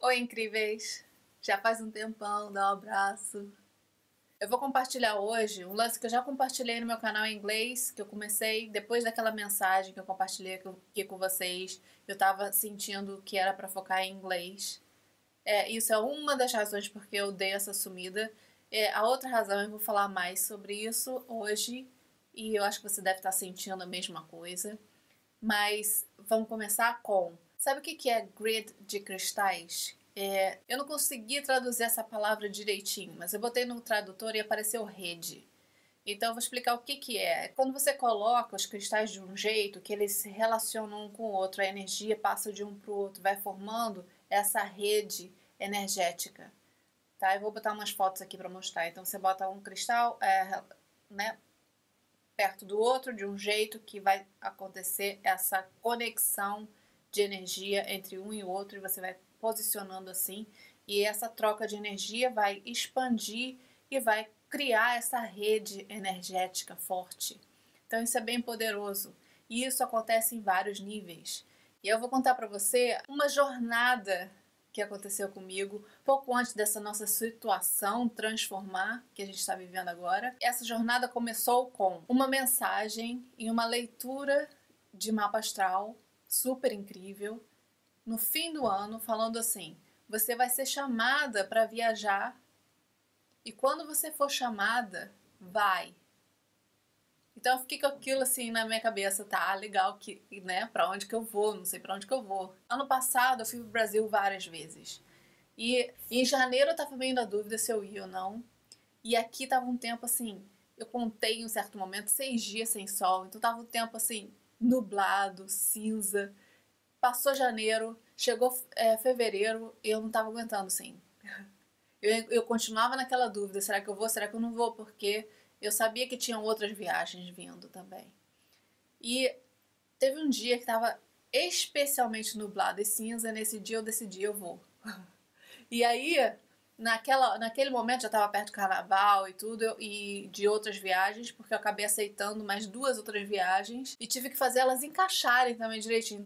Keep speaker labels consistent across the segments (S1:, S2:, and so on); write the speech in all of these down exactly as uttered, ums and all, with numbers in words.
S1: Oi, incríveis! Já faz um tempão, dá um abraço. Eu vou compartilhar hoje um lance que eu já compartilhei no meu canal em inglês, que eu comecei depois daquela mensagem que eu compartilhei aqui com vocês. Eu tava sentindo que era pra focar em inglês. É, isso é uma das razões porque eu dei essa sumida. É, a outra razão, eu vou falar mais sobre isso hoje, e eu acho que você deve estar sentindo a mesma coisa. Mas vamos começar com... Sabe o que é grid de cristais? É, eu não consegui traduzir essa palavra direitinho, mas eu botei no tradutor e apareceu rede. Então eu vou explicar o que que é. Quando você coloca os cristais de um jeito, que eles se relacionam um com o outro, a energia passa de um para o outro, vai formando essa rede energética. Tá? Eu vou botar umas fotos aqui para mostrar. Então você bota um cristal, é, né, perto do outro, de um jeito que vai acontecer essa conexão de energia entre um e o outro, e você vai posicionando assim, e essa troca de energia vai expandir e vai criar essa rede energética forte. Então isso é bem poderoso, e isso acontece em vários níveis. E eu vou contar para você uma jornada que aconteceu comigo pouco antes dessa nossa situação transformar que a gente está vivendo agora. Essa jornada começou com uma mensagem e uma leitura de mapa astral super incrível no fim do ano, falando assim: você vai ser chamada para viajar, e quando você for chamada, vai. Então eu fiquei com aquilo assim na minha cabeça, tá, legal, que, né, pra onde que eu vou, não sei pra onde que eu vou. Ano passado eu fui pro Brasil várias vezes, e em janeiro eu tava meio na dúvida se eu ia ou não, e aqui tava um tempo assim, eu contei em um certo momento, seis dias sem sol, então tava um tempo assim, nublado, cinza. Passou janeiro, chegou é, fevereiro e eu não tava aguentando, assim. Eu, eu continuava naquela dúvida, será que eu vou, será que eu não vou? Porque eu sabia que tinham outras viagens vindo também. E teve um dia que tava especialmente nublado e cinza, nesse dia eu decidi, eu vou. E aí, naquela, naquele momento já tava perto do carnaval e tudo, eu, e de outras viagens, porque eu acabei aceitando mais duas outras viagens e tive que fazer elas encaixarem também direitinho.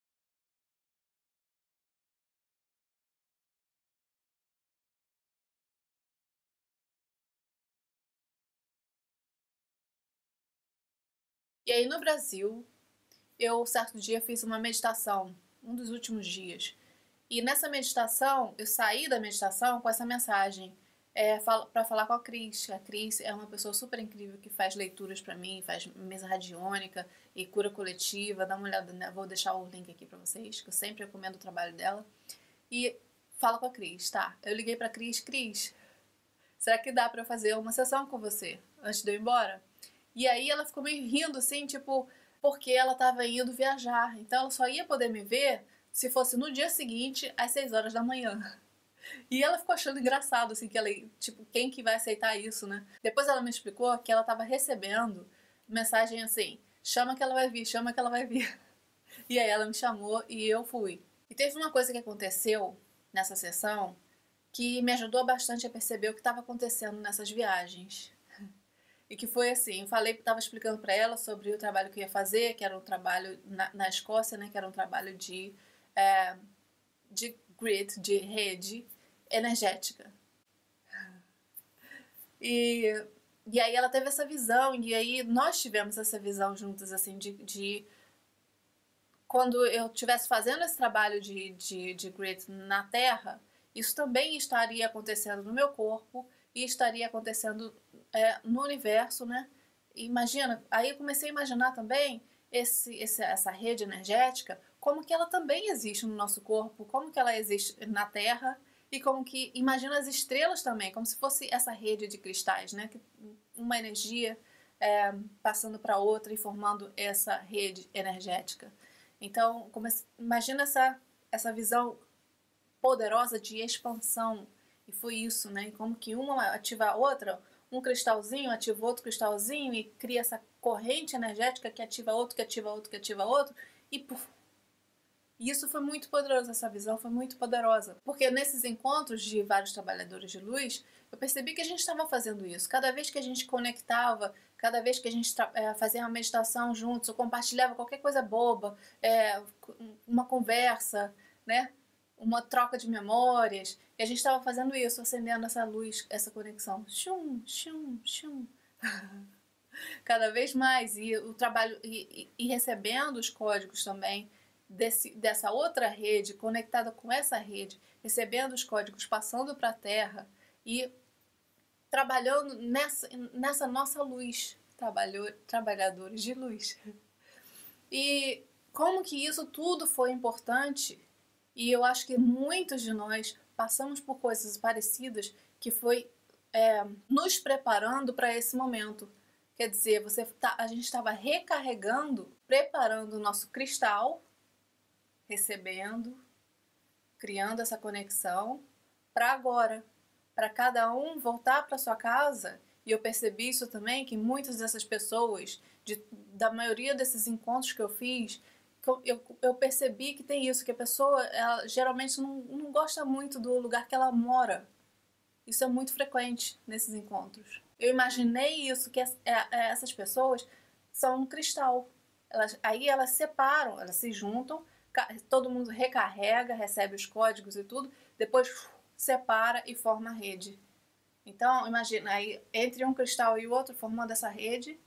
S1: E aí no Brasil, eu certo dia fiz uma meditação, um dos últimos dias. E nessa meditação, eu saí da meditação com essa mensagem é, para falar com a Cris. A Cris é uma pessoa super incrível que faz leituras para mim, faz mesa radiônica e cura coletiva. Dá uma olhada, né? Vou deixar o link aqui para vocês, que eu sempre recomendo o trabalho dela. E fala com a Cris, tá? Eu liguei pra Cris, Cris, será que dá pra eu fazer uma sessão com você antes de eu ir embora? E aí ela ficou meio rindo assim, tipo, porque ela tava indo viajar. Então ela só ia poder me ver se fosse no dia seguinte, às seis horas da manhã. E ela ficou achando engraçado, assim, que ela, tipo, quem que vai aceitar isso, né? Depois ela me explicou que ela tava recebendo mensagem assim, chama que ela vai vir, chama que ela vai vir. E aí ela me chamou e eu fui. E teve uma coisa que aconteceu nessa sessão que me ajudou bastante a perceber o que estava acontecendo nessas viagens. E que foi assim, eu falei, estava explicando para ela sobre o trabalho que eu ia fazer, que era um trabalho na, na Escócia, né, que era um trabalho de, é, de grid, de rede energética. E, e aí ela teve essa visão, e aí nós tivemos essa visão juntas, assim, de, de quando eu estivesse fazendo esse trabalho de, de, de grid na Terra, isso também estaria acontecendo no meu corpo e estaria acontecendo é, no universo, né? Imagina, aí eu comecei a imaginar também esse, esse, essa rede energética, como que ela também existe no nosso corpo, como que ela existe na Terra e como que, imagina as estrelas também, como se fosse essa rede de cristais, né? Uma energia é, passando para outra e formando essa rede energética. Então, imagina essa, essa visão poderosa de expansão. E foi isso, né? Como que uma ativa a outra, um cristalzinho ativa outro cristalzinho e cria essa corrente energética que ativa outro, que ativa outro, que ativa outro, e puf. E isso foi muito poderoso, essa visão foi muito poderosa. Porque nesses encontros de vários trabalhadores de luz, eu percebi que a gente estava fazendo isso. Cada vez que a gente conectava, cada vez que a gente é, fazia uma meditação juntos, ou compartilhava qualquer coisa boba, é, uma conversa, né? uma troca de memórias, e a gente estava fazendo isso, acendendo essa luz, essa conexão. Shum, shum, shum. Cada vez mais, e o trabalho, e, e, e recebendo os códigos também desse, dessa outra rede, conectada com essa rede, recebendo os códigos, passando para a Terra e trabalhando nessa, nessa nossa luz, trabalhou, trabalhadores de luz. E como que isso tudo foi importante, e eu acho que muitos de nós passamos por coisas parecidas que foi é, nos preparando para esse momento. Quer dizer, você tá, a gente estava recarregando, preparando o nosso cristal, recebendo, criando essa conexão, para agora, para cada um voltar para sua casa. E eu percebi isso também, que muitas dessas pessoas, de, da maioria desses encontros que eu fiz, que eu, eu, eu percebi que tem isso, que a pessoa ela, geralmente não, não gosta muito do lugar que ela mora. Isso é muito frequente nesses encontros. Eu imaginei isso, que essas pessoas são um cristal. Elas, aí elas separam, elas se juntam, todo mundo recarrega, recebe os códigos e tudo, depois separa e forma a rede. Então, imagina, aí entre um cristal e o outro, formando essa rede,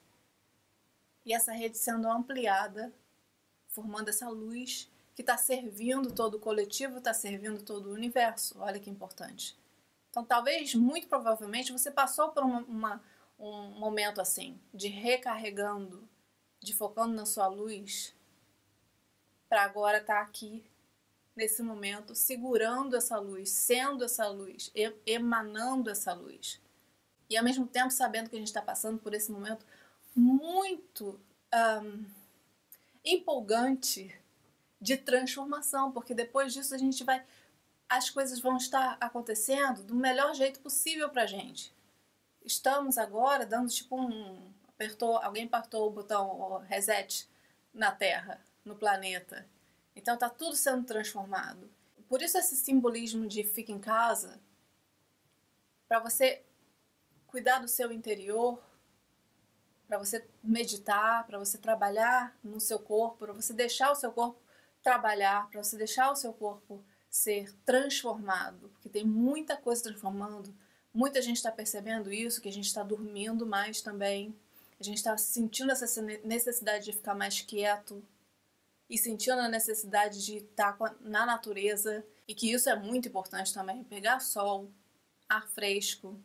S1: e essa rede sendo ampliada, formando essa luz que está servindo todo o coletivo, está servindo todo o universo. Olha que importante. Então, talvez, muito provavelmente, você passou por uma, uma, um momento assim, de recarregando, de focando na sua luz, para agora estar aqui, nesse momento, segurando essa luz, sendo essa luz, emanando essa luz. E, ao mesmo tempo, sabendo que a gente está passando por esse momento muito um, empolgante de transformação, porque depois disso a gente vai... as coisas vão estar acontecendo do melhor jeito possível pra gente. Estamos agora dando tipo um... apertou, alguém apertou o botão reset na Terra, no planeta. Então tá tudo sendo transformado. Por isso esse simbolismo de fica em casa, para você cuidar do seu interior, para você meditar, para você trabalhar no seu corpo, para você deixar o seu corpo trabalhar, para você deixar o seu corpo ser transformado, porque tem muita coisa transformando, muita gente está percebendo isso, que a gente está dormindo mais também, a gente está sentindo essa necessidade de ficar mais quieto e sentindo a necessidade de estar na natureza, e que isso é muito importante também, pegar sol, ar fresco,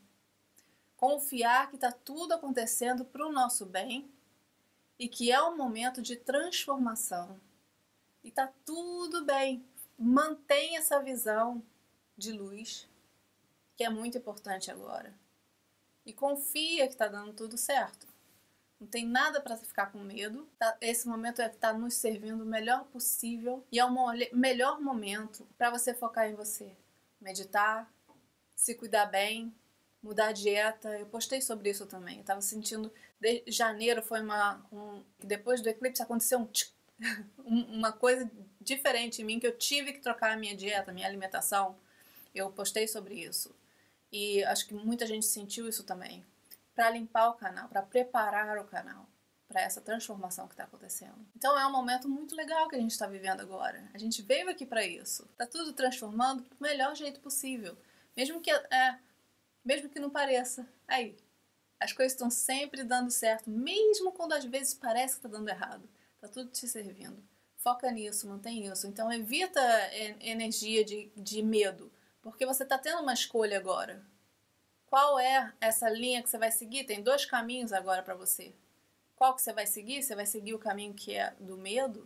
S1: confiar que está tudo acontecendo para o nosso bem e que é um momento de transformação e está tudo bem. Mantenha essa visão de luz, que é muito importante agora. E confia que está dando tudo certo. Não tem nada para ficar com medo. Tá, esse momento é que está nos servindo o melhor possível. E é o melhor momento para você focar em você. Meditar, se cuidar bem, mudar a dieta. Eu postei sobre isso também. Eu estava sentindo... De janeiro foi uma... Um, depois do eclipse aconteceu um... Tch, uma coisa diferente em mim, que eu tive que trocar a minha dieta, a minha alimentação. Eu postei sobre isso. E acho que muita gente sentiu isso também. Para limpar o canal, para preparar o canal para essa transformação que está acontecendo. Então é um momento muito legal que a gente está vivendo agora. A gente veio aqui para isso. Está tudo transformando do melhor jeito possível. Mesmo que, é, mesmo que não pareça. Aí, as coisas estão sempre dando certo, mesmo quando às vezes parece que está dando errado. Está tudo te servindo. Foca nisso, mantém isso. Então evita energia de, de medo, porque você está tendo uma escolha agora. Qual é essa linha que você vai seguir? Tem dois caminhos agora para você. Qual que você vai seguir? Você vai seguir o caminho que é do medo,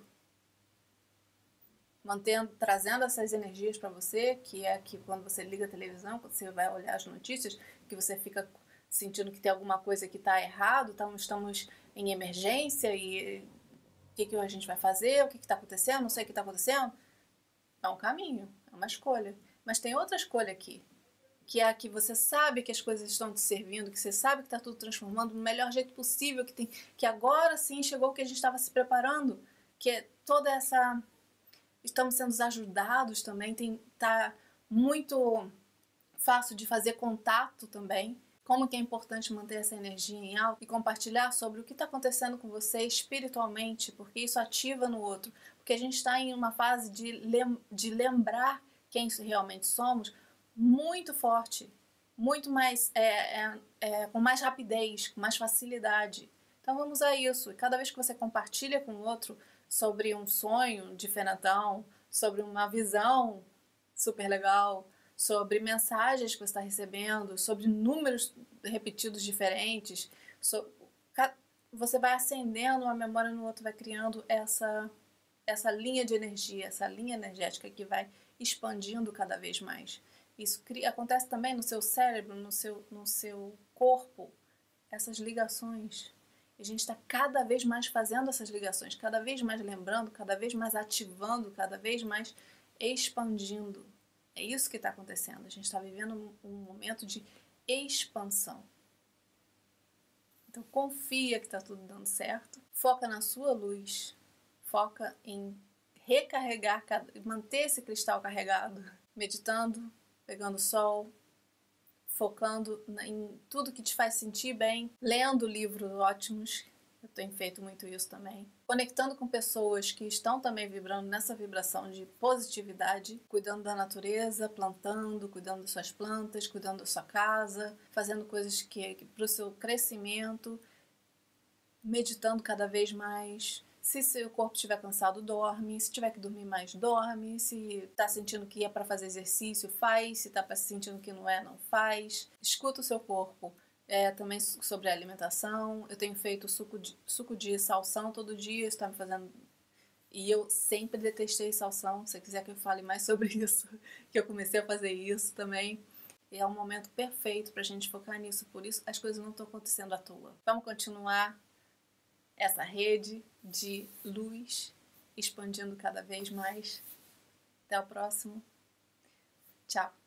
S1: mantendo, trazendo essas energias para você, que é que quando você liga a televisão, quando você vai olhar as notícias, que você fica sentindo que tem alguma coisa que está errado, então estamos em emergência e o que, que a gente vai fazer, o que está acontecendo, não sei o que está acontecendo. É um caminho, é uma escolha. Mas tem outra escolha aqui, que é a que você sabe que as coisas estão te servindo, que você sabe que está tudo transformando do melhor jeito possível, que, tem, que agora sim chegou o que a gente estava se preparando, que é toda essa... Estamos sendo ajudados também, tem, tá muito fácil de fazer contato também, como que é importante manter essa energia em alta e compartilhar sobre o que está acontecendo com você espiritualmente, porque isso ativa no outro, porque a gente está em uma fase de, lem de lembrar que quem realmente somos muito forte, muito mais, é, é, é, com mais rapidez, com mais facilidade. Então vamos a isso. E cada vez que você compartilha com o outro sobre um sonho diferentão, sobre uma visão super legal, sobre mensagens que você está recebendo, sobre números repetidos diferentes, so, você vai acendendo uma memória no outro, vai criando essa, essa linha de energia, essa linha energética que vai expandindo cada vez mais. Isso cria, acontece também no seu cérebro, no seu, no seu corpo, essas ligações. E a gente está cada vez mais fazendo essas ligações, cada vez mais lembrando, cada vez mais ativando, cada vez mais expandindo. É isso que está acontecendo. A gente está vivendo um, um momento de expansão. Então confia que está tudo dando certo. Foca na sua luz. Foca em recarregar, manter esse cristal carregado. Meditando, pegando sol, focando em tudo que te faz sentir bem, lendo livros ótimos, eu tenho feito muito isso também, conectando com pessoas que estão também vibrando nessa vibração de positividade, cuidando da natureza, plantando, cuidando das suas plantas, cuidando da sua casa, fazendo coisas que, que para o seu crescimento, meditando cada vez mais. Se seu corpo estiver cansado, dorme. Se tiver que dormir mais, dorme. Se está sentindo que é para fazer exercício, faz. Se está sentindo que não é, não faz. Escuta o seu corpo. É, também sobre a alimentação. Eu tenho feito suco de, suco de salsão todo dia. Isso está me fazendo... E eu sempre detestei salsão. Se você quiser que eu fale mais sobre isso, que eu comecei a fazer isso também. E é um momento perfeito para a gente focar nisso. Por isso, as coisas não estão acontecendo à toa. Vamos continuar essa rede de luz expandindo cada vez mais. Até o próximo. Tchau.